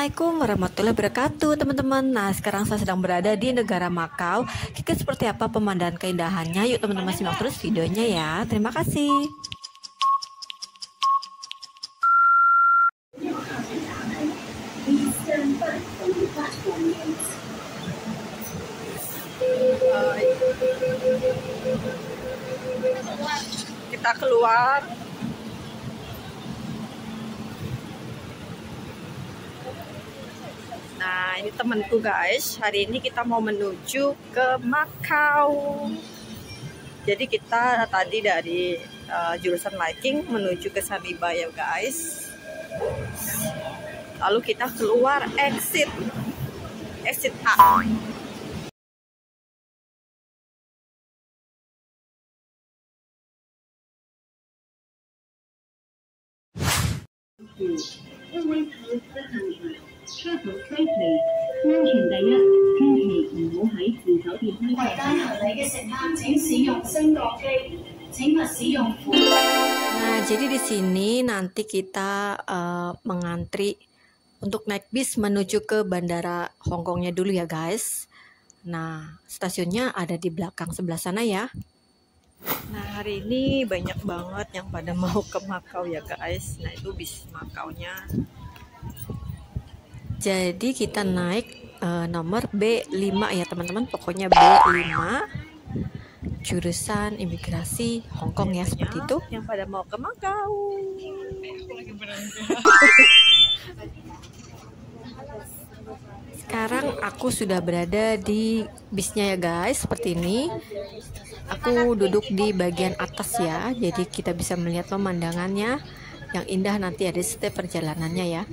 Assalamualaikum warahmatullahi wabarakatuh teman-teman. Nah sekarang saya sedang berada di negara Makau. Kira seperti apa pemandangan keindahannya? Yuk teman-teman simak terus videonya ya. Terima kasih. Kita keluar. Nah ini temanku guys, hari ini kita mau menuju ke Makau. Jadi kita tadi dari jurusan Viking menuju ke Saniba ya guys. Lalu kita keluar exit A. Nah, jadi di sini nanti kita mengantri untuk naik bis menuju ke Bandara Hongkongnya dulu ya guys. Nah, stasiunnya ada di belakang sebelah sana ya. Nah, hari ini banyak banget yang pada mau ke Makau ya guys. Nah, itu bis Makaunya. Jadi kita naik nomor B5 ya teman-teman. Pokoknya B5 jurusan imigrasi Hongkong ya, seperti itu. Yang pada mau ke Makau. Sekarang aku sudah berada di bisnya ya guys, seperti ini. Aku duduk di bagian atas ya, jadi kita bisa melihat pemandangannya yang indah nanti ada setiap perjalanannya ya.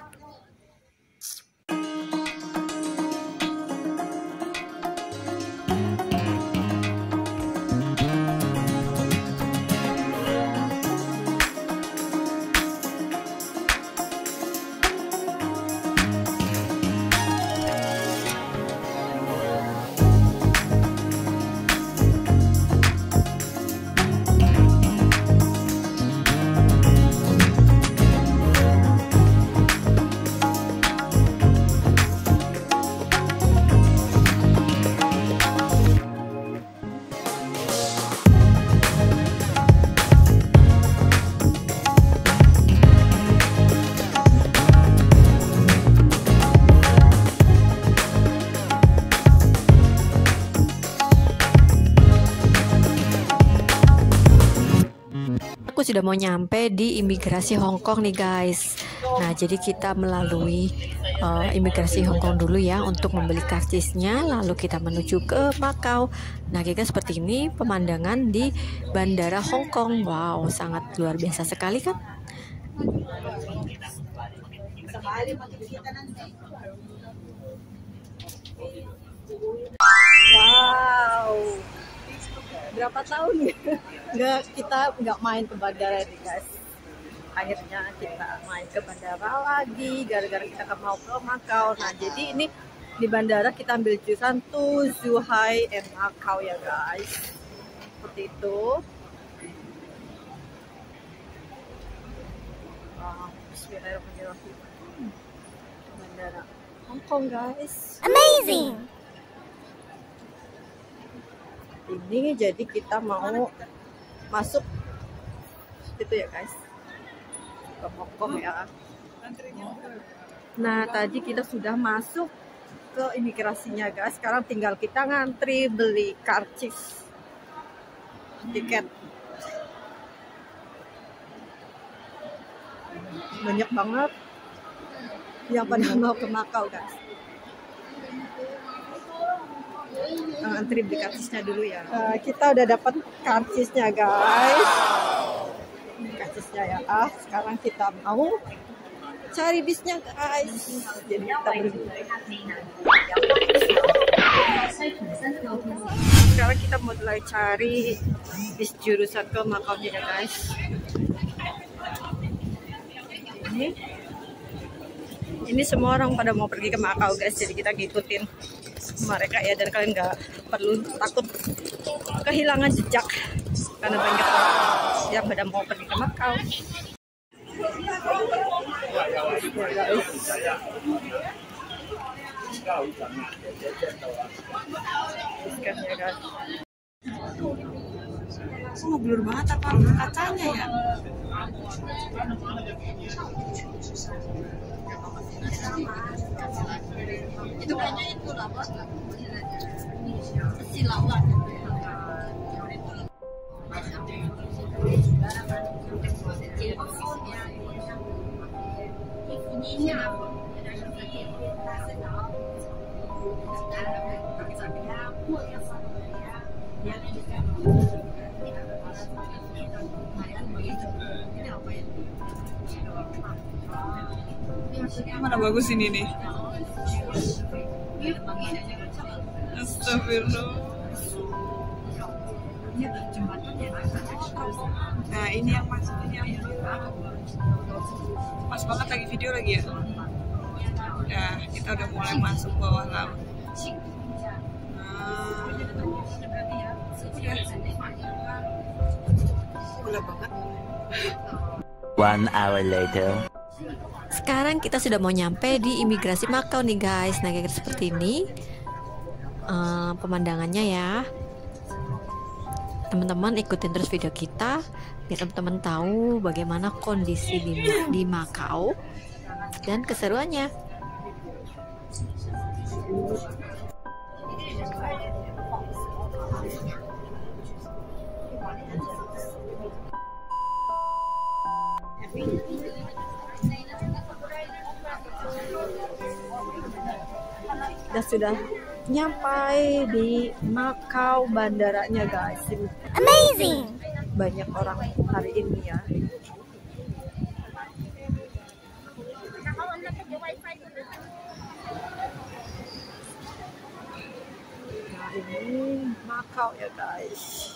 Aku sudah mau nyampe di imigrasi Hongkong nih guys. Nah jadi kita melalui imigrasi Hongkong dulu ya untuk membeli karcisnya, lalu kita menuju ke Makau. Nah kita seperti ini pemandangan di Bandara Hongkong. Wow, sangat luar biasa sekali kan. Wow, berapa tahun ya kita nggak main ke bandara nih guys. Akhirnya kita main ke bandara lagi gara-gara kita mau ke Makau. Nah jadi ini di bandara kita ambil jurusan to Zhuhai and Makau ya guys, seperti itu. Bismillahirrahmanirrahim. Bandara Hongkong guys, amazing. Ini jadi kita mau masuk itu ya guys ke Hongkong ya. Nah tadi kita sudah masuk ke imigrasinya guys. Sekarang tinggal kita ngantri beli karcis tiket. Banyak banget yang pada mau ke Makau guys. Antri beli karcisnya dulu ya. Kita udah dapat karcisnya guys. Karcisnya ya. Sekarang kita mau cari bisnya guys. Jadi kita beli. Sekarang kita mulai cari bis jurusan ke Makau ya guys. Ini semua orang pada mau pergi ke Makau guys. Jadi kita ngikutin mereka ya, dan kalian nggak perlu takut kehilangan jejak karena banyak yang pada mau pergi ke Makau. Diskonnya guys. Mau blur banget apa kacanya ya? Itu kayaknya itu lah, silauan. Mana bagus ini nih? Astagfirullah. Nah ini yang masuk ini yang pas banget lagi video lagi ya. Udah kita udah mulai masuk bawah laut. Udah banget. 1 hour later. Sekarang kita sudah mau nyampe di imigrasi Makau nih guys. Nah kayak seperti ini pemandangannya ya. Teman-teman ikutin terus video kita biar teman-teman tahu bagaimana kondisi di Makau dan keseruannya. Kita sudah nyampai di Makau bandaranya guys. Amazing. Banyak orang hari ini ya. Nah ini Makau ya guys.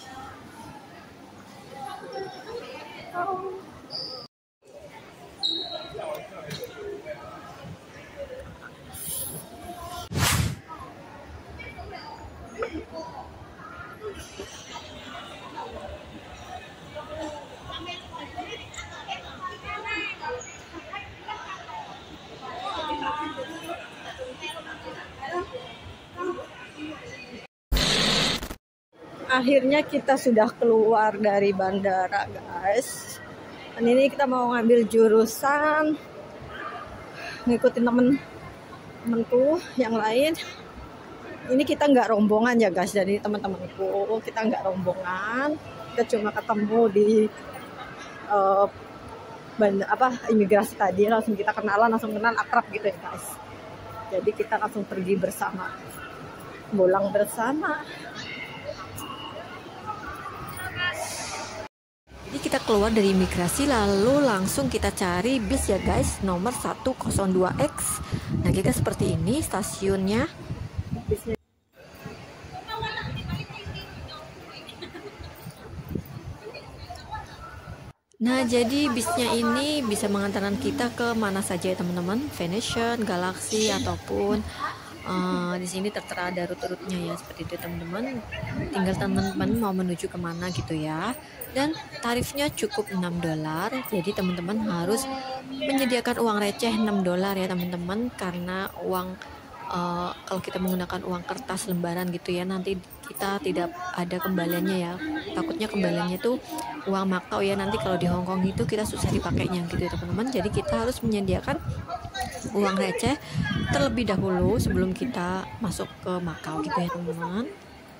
Akhirnya kita sudah keluar dari bandara guys. Dan ini kita mau ngambil jurusan, ngikutin temen-temenku yang lain. Ini kita nggak rombongan ya guys, jadi teman-temanku kita nggak rombongan, kita cuma ketemu di imigrasi tadi, langsung kita kenalan, langsung kenal, akrab gitu ya guys. Jadi kita langsung pergi bersama, pulang bersama. Jadi kita keluar dari imigrasi lalu langsung kita cari bis ya guys, nomor 102X. Nah kita seperti ini stasiunnya. Nah jadi bisnya ini bisa mengantarkan kita ke mana saja ya teman-teman, Venetian, Galaxy ataupun di sini tertera ada rute-rutenya ya, seperti itu teman-teman. Tinggal teman-teman mau menuju kemana gitu ya. Dan tarifnya cukup $6. Jadi teman-teman harus menyediakan uang receh $6 ya teman-teman, karena uang kalau kita menggunakan uang kertas lembaran gitu ya, nanti kita tidak ada kembaliannya ya. Takutnya kembaliannya itu uang Makau ya, nanti kalau di Hongkong itu kita susah dipakainya gitu ya teman-teman. Jadi kita harus menyediakan uang receh terlebih dahulu sebelum kita masuk ke Makau gitu ya teman-teman.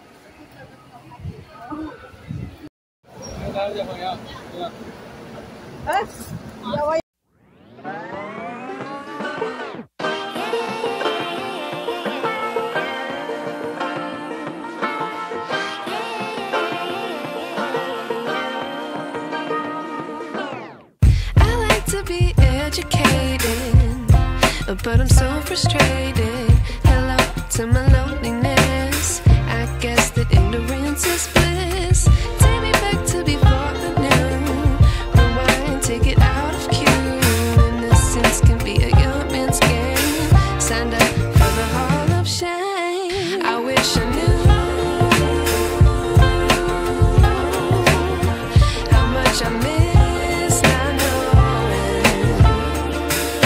Be educated, but I'm so frustrated. Hello to my loneliness. I guess that ignorance is bliss. Take me back to before the new. Rewind, take it out of cue. Innocence can be a young man's game. Signed up for the hall of shame. I wish I knew how much I miss.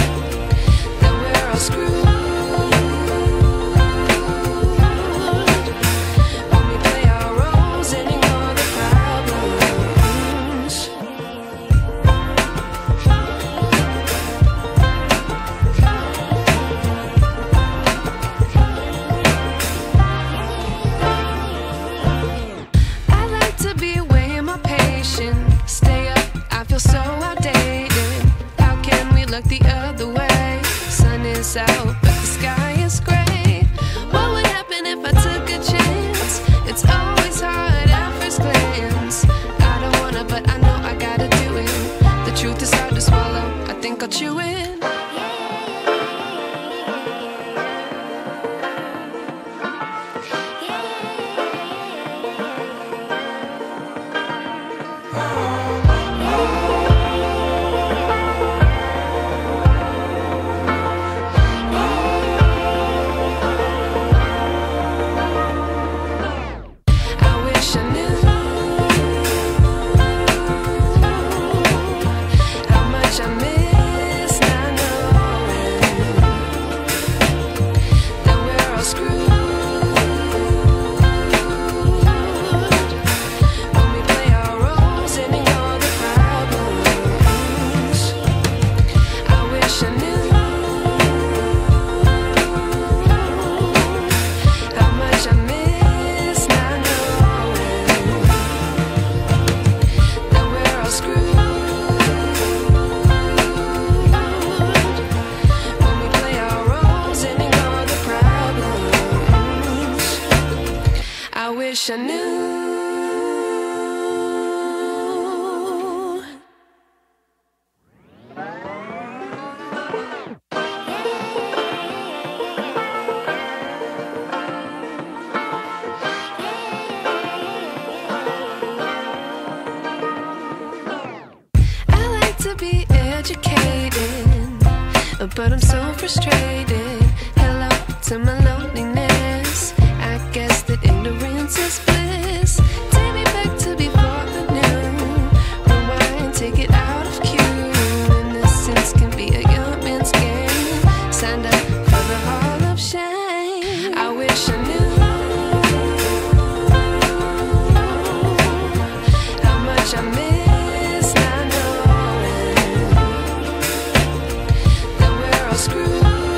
wish I knew. I like to be educated, but I'm so frustrated. Hello to my loneliness. I guess that ignorance is bliss. Take me back to before the new. Rewind, take it out of cue. Innocence can be a young man's game. Signed up for the hall of shame. I wish I knew how much I miss not knowing that we're all screwed.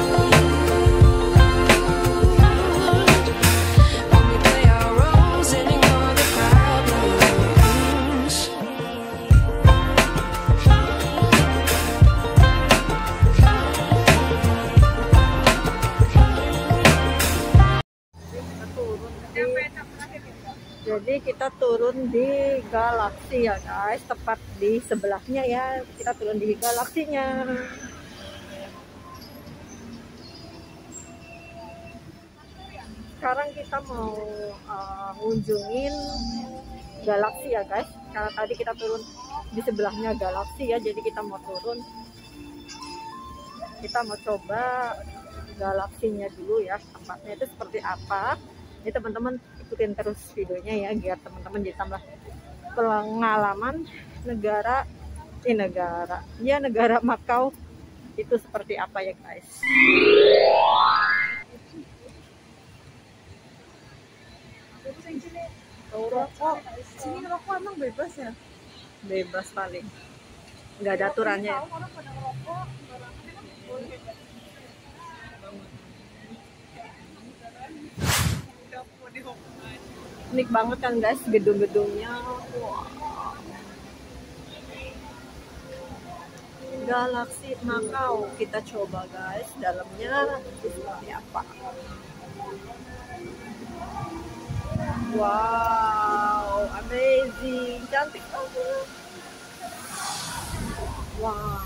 Jadi kita turun di Galaxy ya guys, tepat di sebelahnya ya. Kita turun di Galaxy-nya. Sekarang kita mau ngunjungin Galaxy ya guys. Karena tadi kita turun di sebelahnya Galaxy ya, jadi kita mau turun. Kita mau coba Galaxy-nya dulu ya, tempatnya itu seperti apa. Ini teman-teman ikutin terus videonya ya, biar teman-teman jadi tambah pengalaman negara Makau itu seperti apa ya guys. Sini ngerokok emang bebas ya? Bebas paling, nggak ada aturannya. Unik banget kan guys gedung-gedungnya. Wow. Galaxy Makau, kita coba guys dalamnya seperti apa. Wow, amazing, cantik banget. Wow.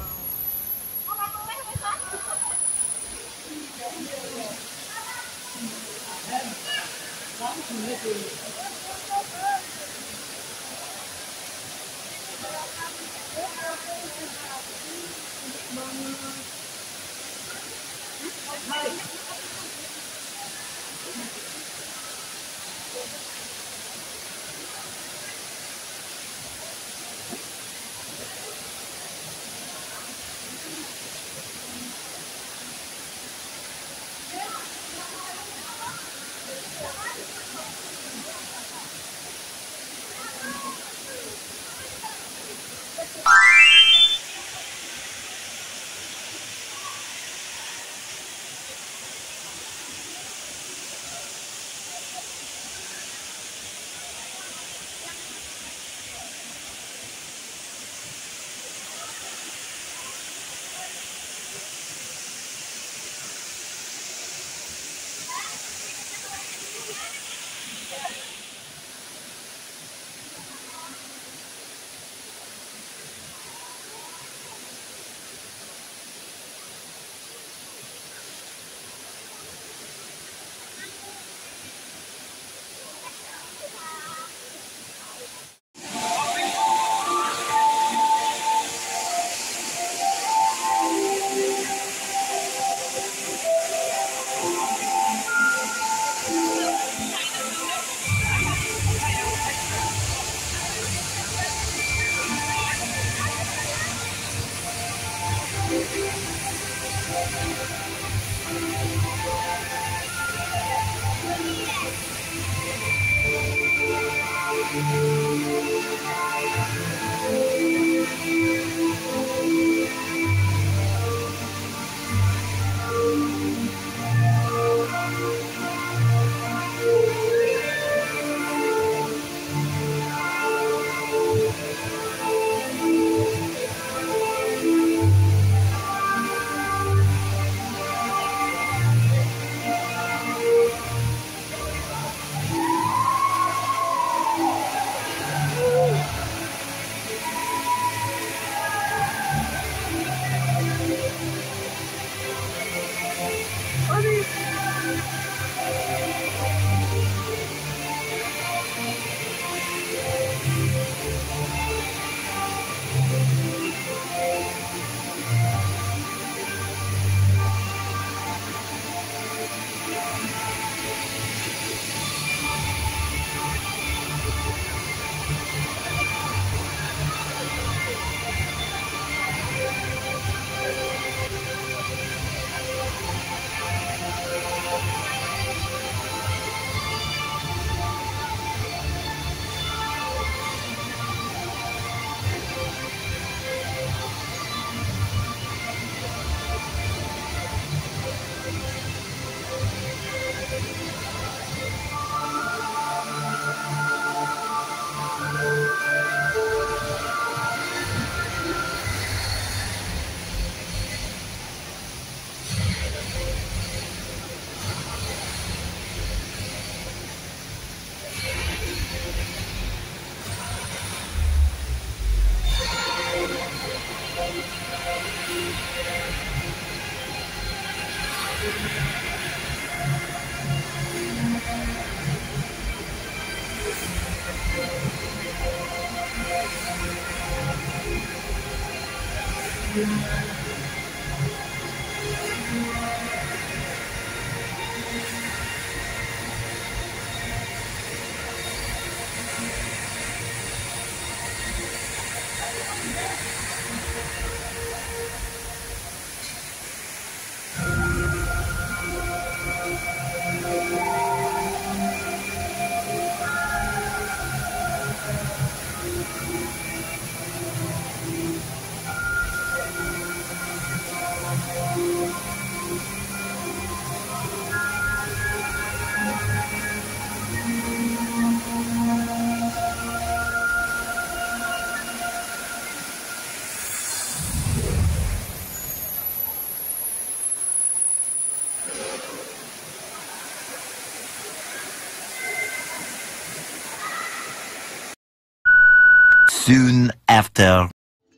Soon after.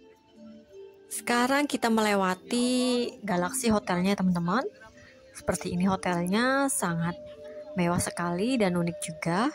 Sekarang kita melewati Galaxy hotelnya teman-teman. Seperti ini hotelnya, sangat mewah sekali dan unik juga.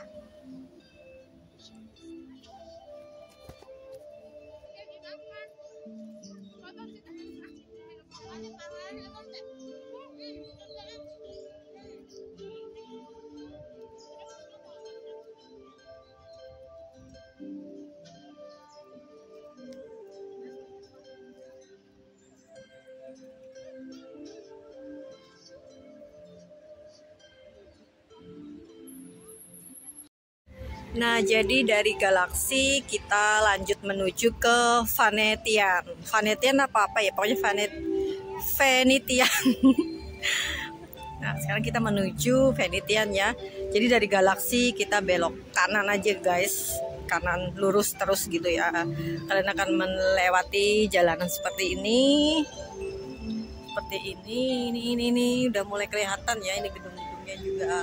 Nah, jadi dari Galaxy kita lanjut menuju ke Venetian. Venetian apa ya? Pokoknya Venetian. Nah, sekarang kita menuju Venetian ya. Jadi dari Galaxy kita belok kanan aja guys. Kanan lurus terus gitu ya. Kalian akan melewati jalanan seperti ini. Seperti ini udah mulai kelihatan ya, ini gedung-gedungnya juga.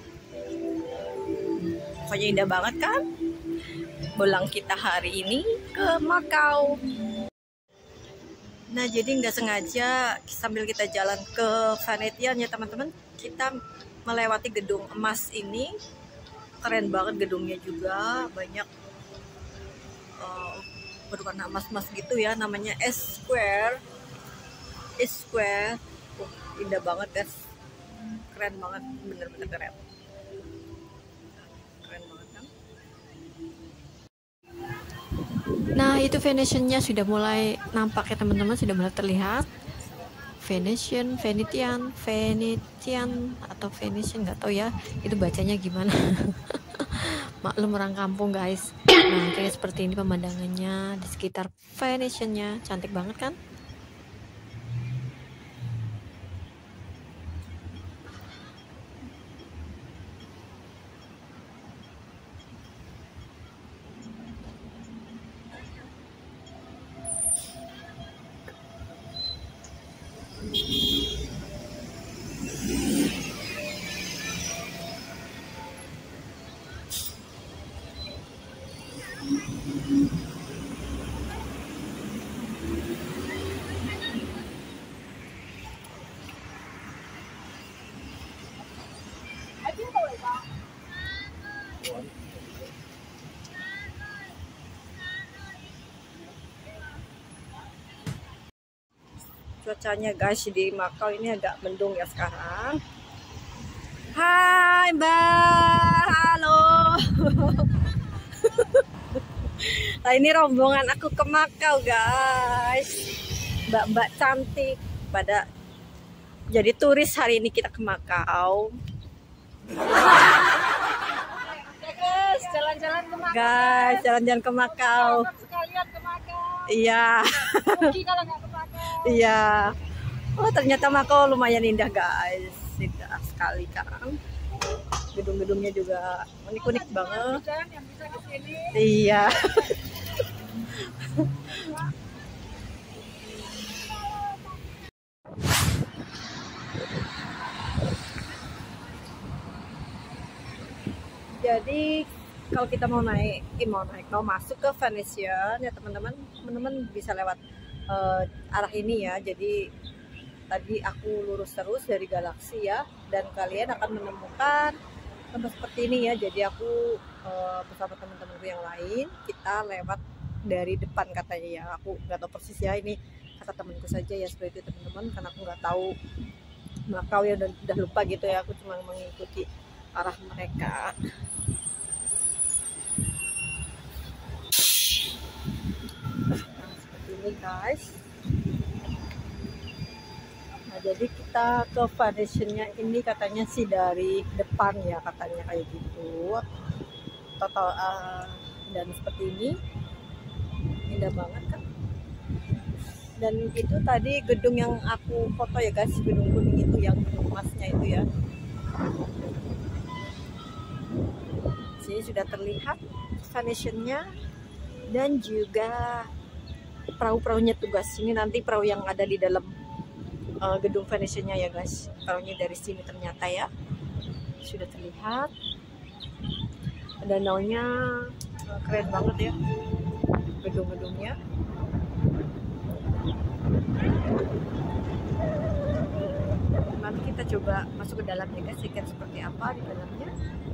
Pokoknya indah banget kan? Pulang kita hari ini ke Makau. Nah, jadi nggak sengaja sambil kita jalan ke Venetian ya teman-teman, kita melewati gedung emas ini. Keren banget gedungnya juga, banyak berwarna emas-emas gitu ya, namanya S-Square. Indah banget guys, keren banget, bener-bener keren. Nah, itu Venetian-nya sudah mulai nampak ya teman-teman, sudah mulai terlihat. Venetian atau Venetian, nggak tahu ya itu bacanya gimana. Maklum orang kampung guys. Nah, kayak seperti ini pemandangannya di sekitar Venetian-nya, cantik banget kan? cuacanya guys di Makau ini agak mendung ya sekarang. Hai Mbak, halo. Nah ini rombongan aku ke Makau guys. Mbak-mbak cantik pada jadi turis hari ini kita ke Makau. Guys, jalan-jalan ke Makau. Guys, jalan-jalan ke Makau. Sekalian ke Makau. Iya. Kalau nggak ke Makau. Iya. Oh ternyata Makau lumayan indah guys. Indah sekali kan. Gedung-gedungnya juga unik-unik banget. Yang bisa ke sini. Iya. Jadi kalau kita mau masuk ke Venetian ya teman-teman bisa lewat arah ini ya. Jadi tadi aku lurus terus dari Galaxy ya, dan kalian akan menemukan tempat seperti ini ya. Jadi aku bersama teman-temanku yang lain kita lewat dari depan katanya ya. Aku nggak tahu persis ya, ini kata temanku saja ya seperti itu teman-teman, karena aku nggak tahu Makau ya, udah lupa gitu ya. Aku cuma mengikuti arah mereka. Seperti ini guys. Nah jadi kita ke Venetian-nya ini katanya sih dari depan ya, katanya kayak gitu. Total dan seperti ini, indah banget kan. Dan itu tadi gedung yang aku foto ya guys, gedung kuning itu, yang gedung emasnya itu ya. Sini sudah terlihat Venetian-nya dan juga perahu-perahunya tuh guys. Ini nanti perahu yang ada di dalam gedung Venetian-nya ya guys. Perahunya dari sini ternyata ya. Sudah terlihat. Danaunya keren banget ya. Gedung-gedungnya. Nanti kita coba masuk ke dalamnya guys, lihat seperti apa di dalamnya.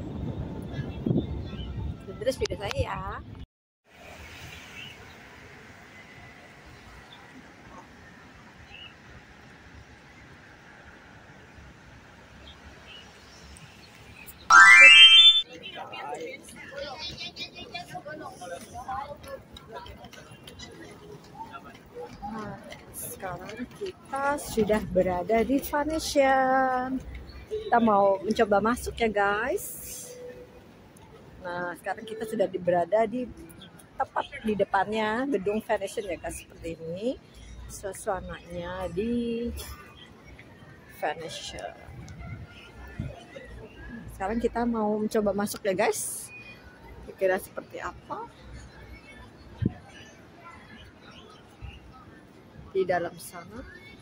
Terus video saya ya. Nah, sekarang kita sudah berada di Venetian. Kita mau mencoba masuk ya guys. Nah sekarang kita sudah berada di tepat di depannya gedung Venetian ya guys. Seperti ini suasananya di Venetian. Sekarang kita mau mencoba masuk ya guys. Kira-kira seperti apa di dalam sana.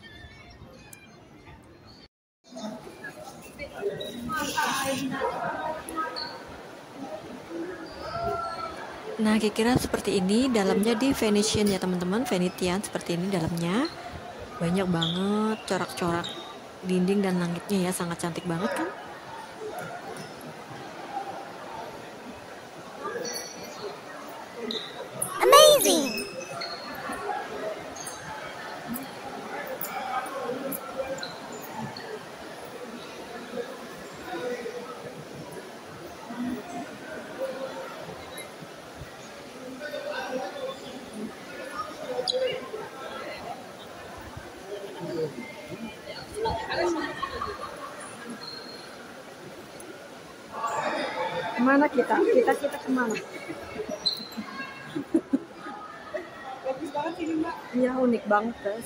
Nah, kira-kira seperti ini dalamnya di Venetian ya teman-teman. Venetian seperti ini dalamnya. Banyak banget corak-corak dinding dan langitnya ya, sangat cantik banget kan? Amazing! Kemana kita? Kita kemana? Bagus banget ini Mbak. Iya unik banget guys.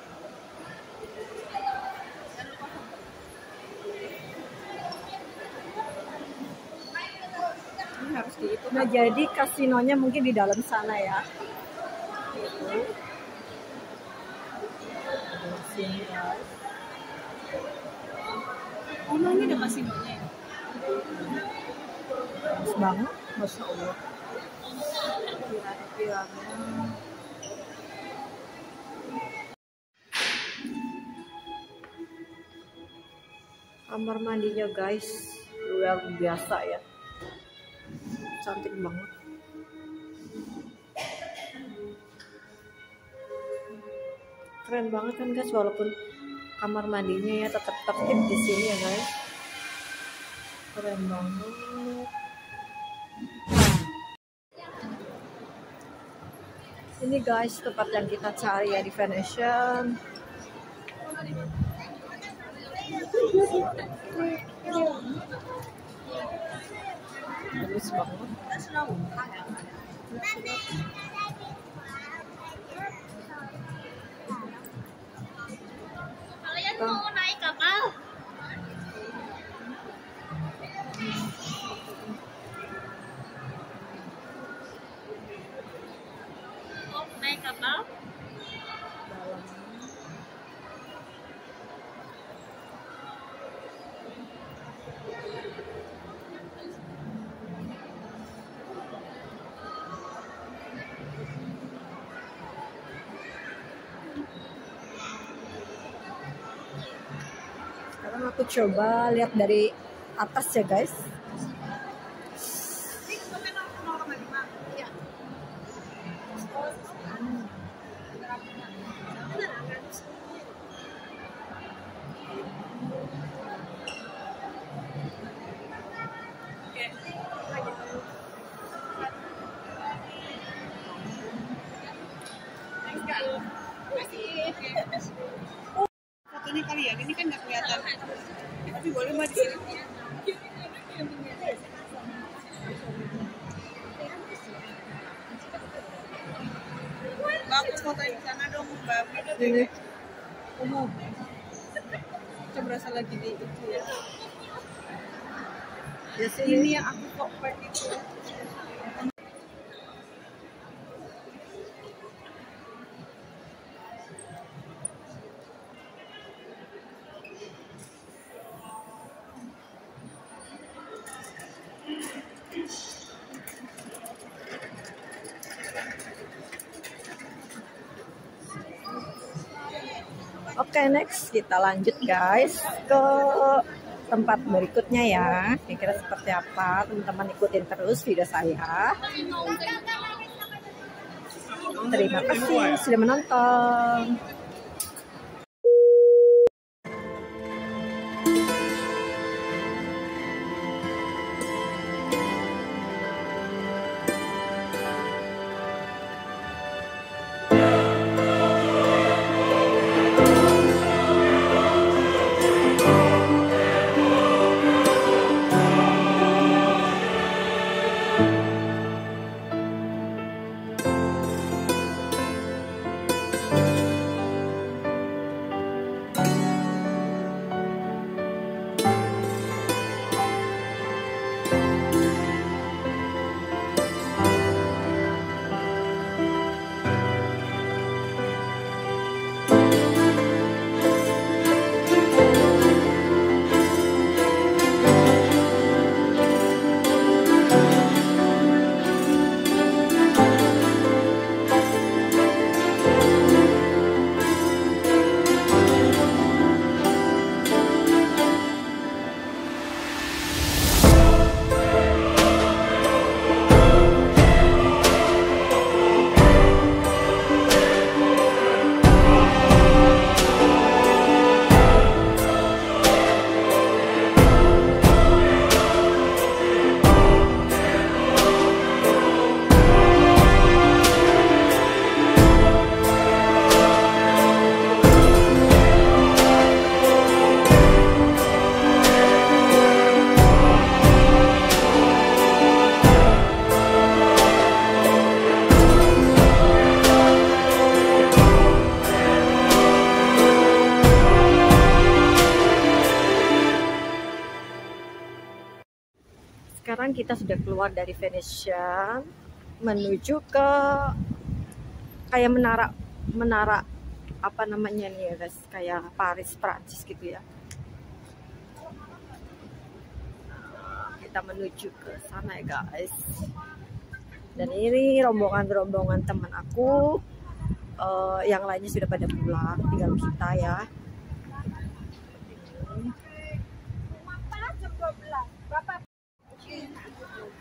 Ini harus dihitung. Nah jadi kasinonya mungkin di dalam sana ya. Sini guys. Oh, ini ada kasinonya ya? Bagus banget, Masya Allah. Piramid-piramid. Kamar mandinya guys luar biasa ya, cantik banget. Keren banget kan guys, walaupun kamar mandinya ya tetap tertib di sini ya guys. Keren banget. Ini guys tempat yang kita cari ya di Venetian. Bagus banget. Kalian mau naik kapal? Mau naik kapal? Sekarang aku coba lihat dari atas ya guys. Fotonya kali ya, ini kan nggak kelihatan. Tapi boleh mah di sini. Bagus fotonya di sana dong, Mbak. Ini Umum. Kita berasa lagi di itu ya. ya sini. Ini yang aku kok itu. Oke, next kita lanjut guys ke tempat berikutnya ya. Kira-kira seperti apa? Teman-teman ikutin terus video saya. Terima kasih sudah menonton. Sekarang kita sudah keluar dari Venetian menuju ke kayak menara apa namanya nih ya guys, kayak Paris Prancis gitu ya. Kita menuju ke sana ya guys. Dan ini rombongan teman aku, yang lainnya sudah pada pulang, tinggal kita ya.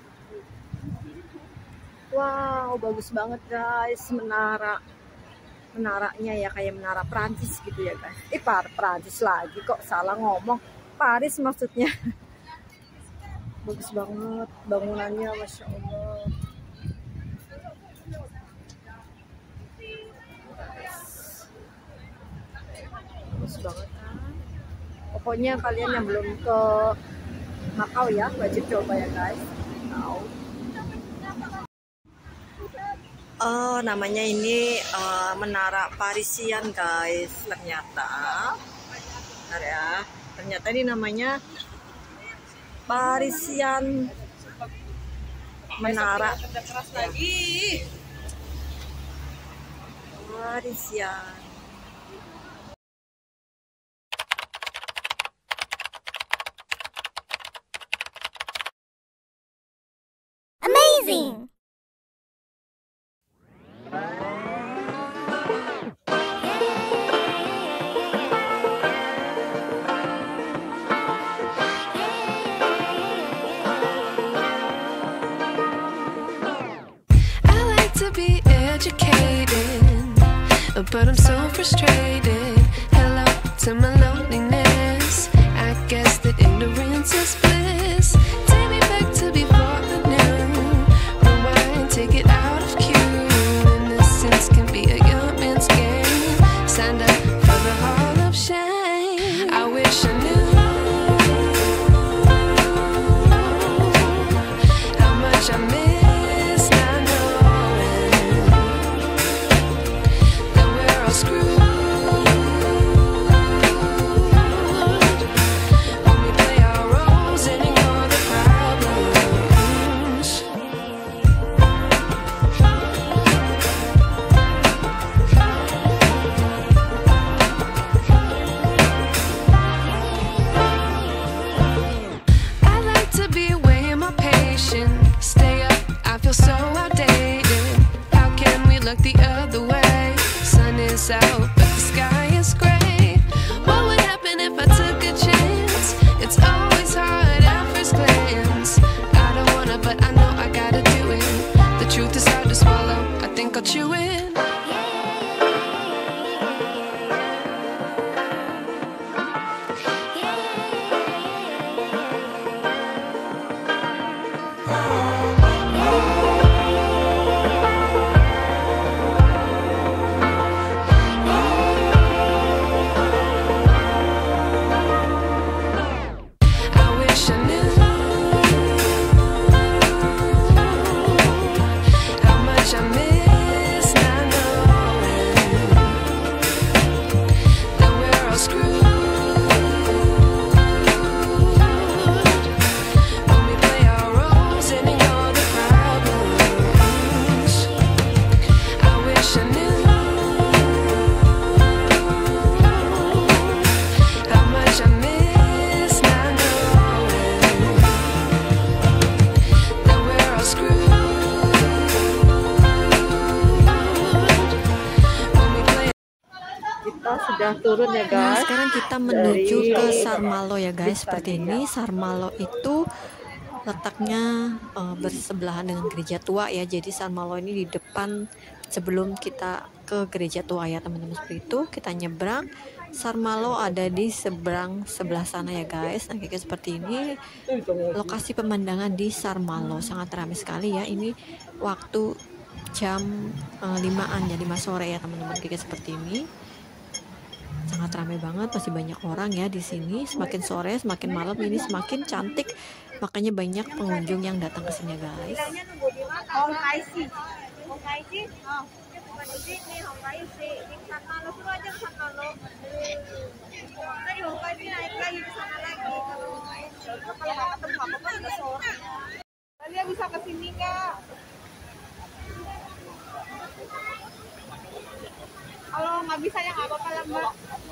Wow, bagus banget guys menara. menaranya ya kayak menara Prancis gitu ya guys. Prancis lagi kok, salah ngomong. Paris maksudnya. Bagus banget bangunannya, Masya Allah. Bagus banget kan. Pokoknya kalian yang belum ke Makau ya, wajib coba ya guys. Oh, namanya ini Menara Parisian guys. Ternyata, bentar ya. Ternyata ini namanya Parisian Menara. Keras lagi. Parisian. Amazing! To be educated, but I'm so frustrated. Hello to my loneliness. I guess that ignorance is bliss. Take me back to before I knew. Rewind, take it out of cue. Innocence can be a young man's game. Signed up for the hall of shame. I wish I knew how much I miss. Look the other way. Sun is out, but the sky is gray. What would happen if I took a chance? It's always hard at first glance. I don't wanna, but I know I gotta do it. The truth is hard to swallow. I think I'll chew it. Sudah turun ya guys. Nah, sekarang kita menuju ke Sarmalo ya guys. Seperti ini, Sarmalo itu letaknya bersebelahan dengan gereja tua ya. Jadi Sarmalo ini di depan sebelum kita ke gereja tua ya teman-teman. Seperti itu, kita nyebrang. Sarmalo ada di sebelah sana ya guys. Nah, kayak seperti ini lokasi pemandangan di Sarmalo, sangat ramai sekali ya. Ini waktu jam 5-an ya, 5 sore ya teman-teman. Kayak seperti ini. Sangat ramai banget, masih banyak orang ya di sini. Semakin sore, semakin malam ini semakin cantik. Makanya banyak pengunjung yang datang ke sini guys. Kalian bisa kesini nggak? Kalau nggak bisa ya nggak apa-apa lah mbak.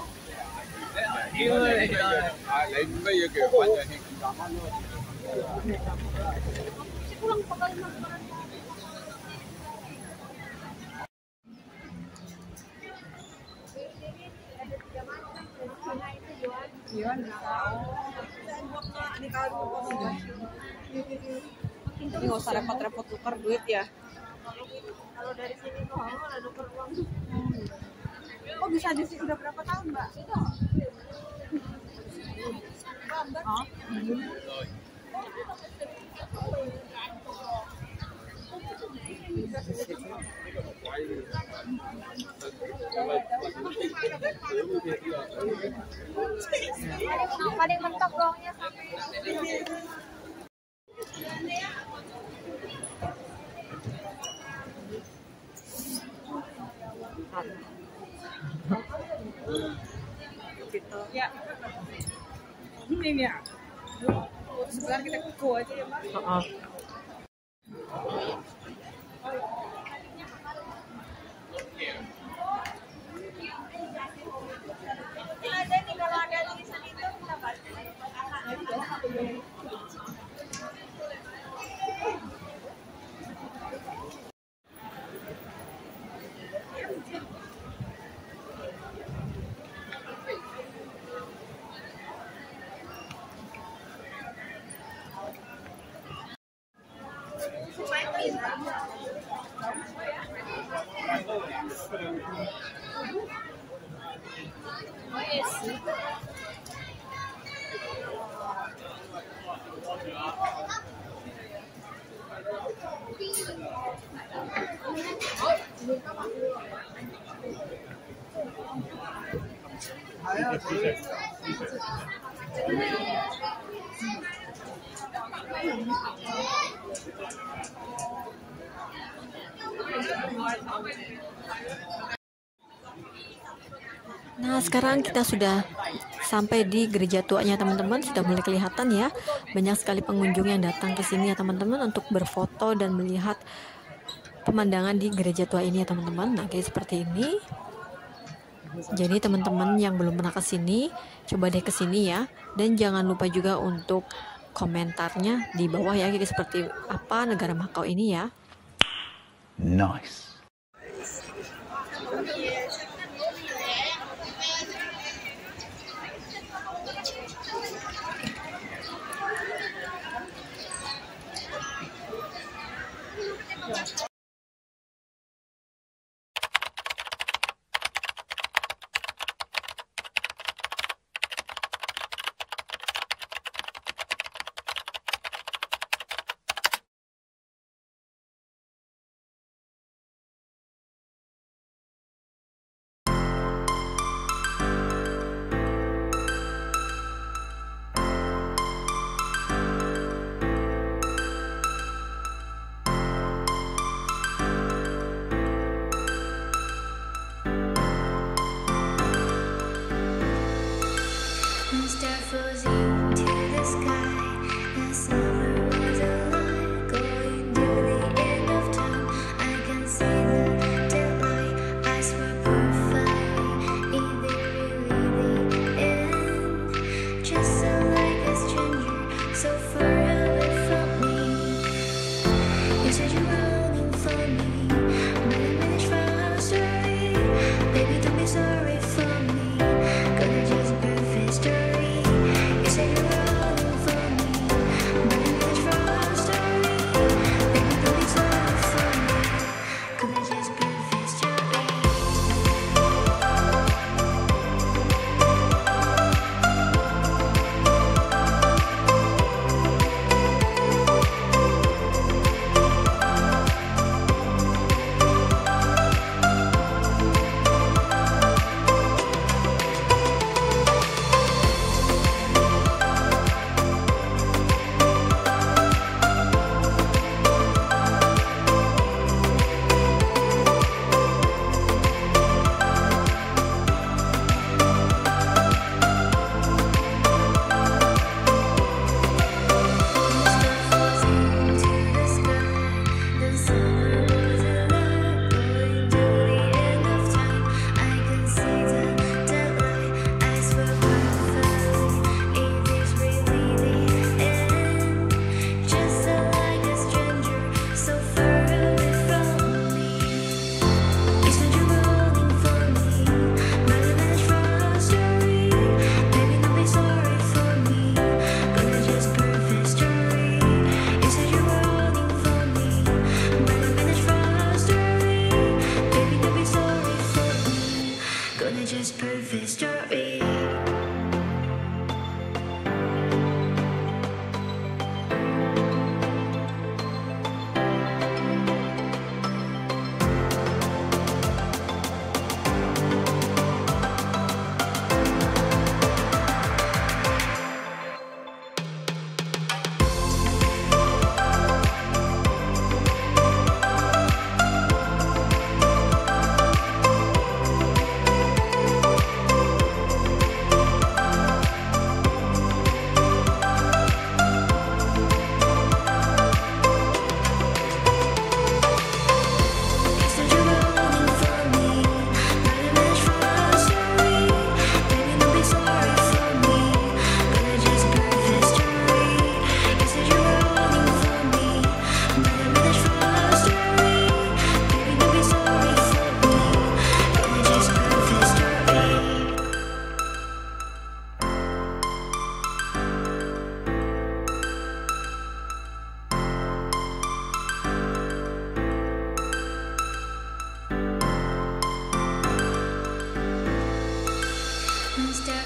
Ini nggak usah repot-repot tukar duit ya. Kalau dari sini tuh ada nuker uang. Oh bisa di sini udah berapa tahun Mbak? Oh. Paling mentok doangnya sampai. Ya. Ini ya. Sebentar kita kuku aja ya, Mas. Ada nih kalau ada tulisan itu kita baca. Nah, sekarang kita sudah sampai di gereja tuanya teman-teman. Sudah mulai kelihatan ya, banyak sekali pengunjung yang datang ke sini ya teman-teman untuk berfoto dan melihat pemandangan di gereja tua ini ya teman-teman. Nah, kayak seperti ini. Jadi teman-teman yang belum pernah ke sini, coba deh ke sini ya. Dan jangan lupa juga untuk komentarnya di bawah ya, kayak seperti apa negara Makau ini ya. Nice.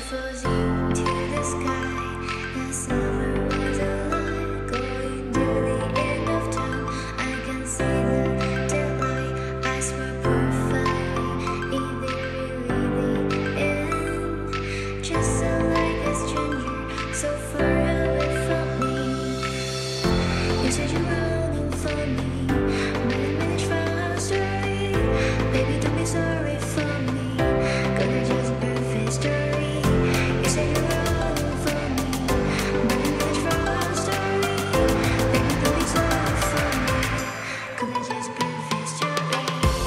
falls into the sky. The summer was alive, going to the end of time. I can see the daylight. I swear perfectly, is it really the end? Just so like a stranger, so far away from me. You said you're running for me, but I managed from our story. Baby, don't be sorry for me, 'cause it's just a perfect story. You said you're running for me, but I managed from our story. Baby, don't be sorry for me, 'cause it's just a perfect story.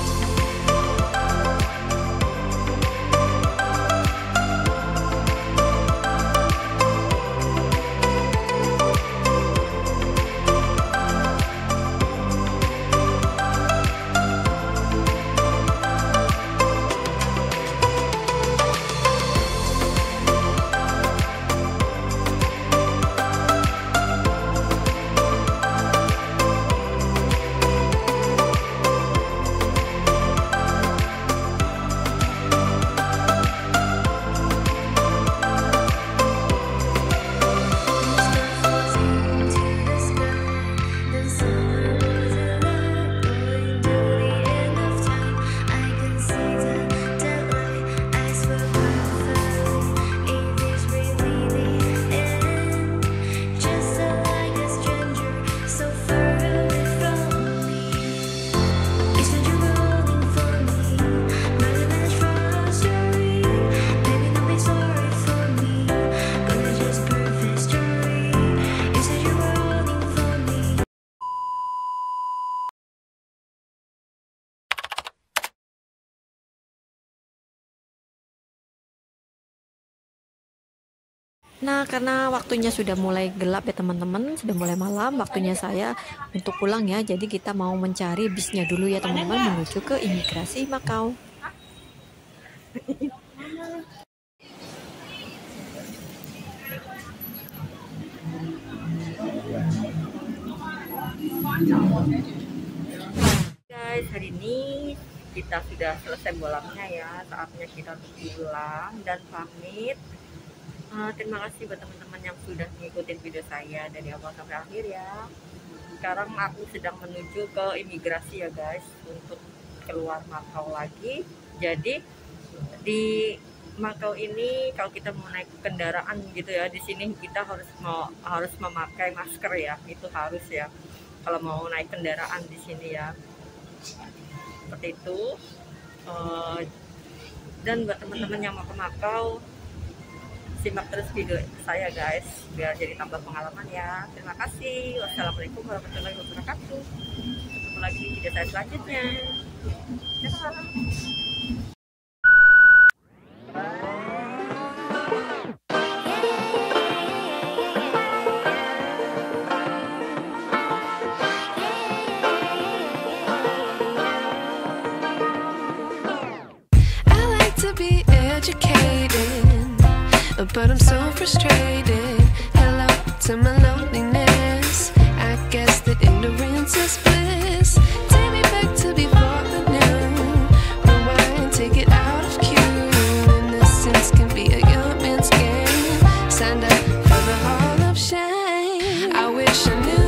Nah, karena waktunya sudah mulai gelap ya teman-teman, sudah mulai malam, waktunya saya untuk pulang ya. Jadi kita mau mencari bisnya dulu ya teman-teman, menuju ke imigrasi Makau. Guys, hari ini kita sudah selesai bolongnya ya, saatnya kita pulang dan pamit. Terima kasih buat teman-teman yang sudah ngikutin video saya dari awal sampai akhir ya. Sekarang aku sedang menuju ke imigrasi ya guys, untuk keluar Makau lagi. Jadi di Makau ini kalau kita mau naik kendaraan gitu ya, di sini kita harus memakai masker ya, itu harus ya. Kalau mau naik kendaraan di sini ya, seperti itu. Dan buat teman-teman yang mau ke Makau, simak terus video saya guys, biar jadi tambah pengalaman ya. Terima kasih. Wassalamualaikum warahmatullahi wabarakatuh. Ketemu lagi di video saya selanjutnya. Dadah. I like to be educated, but I'm so frustrated. Hello to my loneliness. I guess that ignorance is bliss. Take me back to before the new. Rewind, take it out of cue. Innocence can be a young man's game. Signed up for the hall of shame. I wish I knew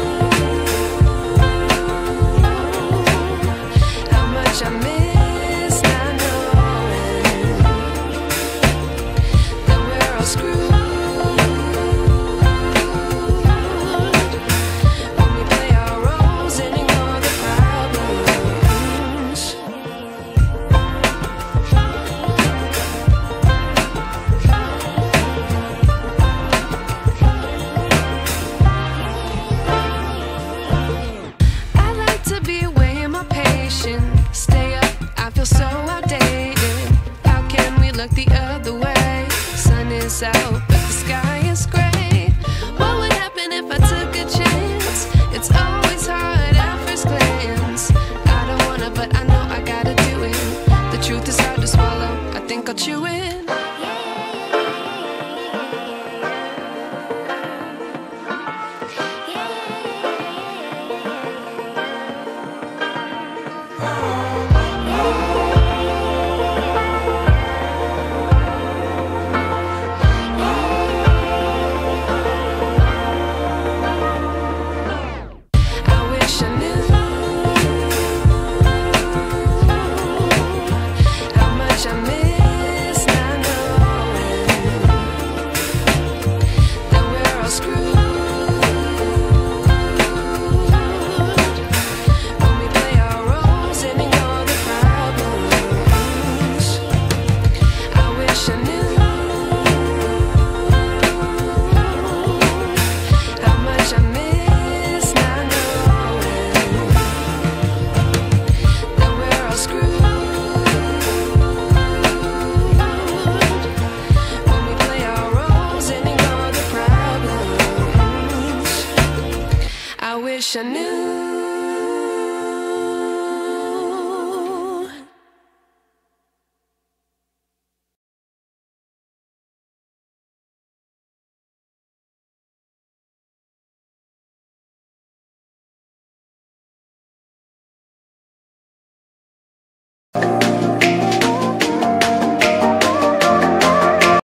how much I missed. I know that we're all screwed when we play our roles I wish I knew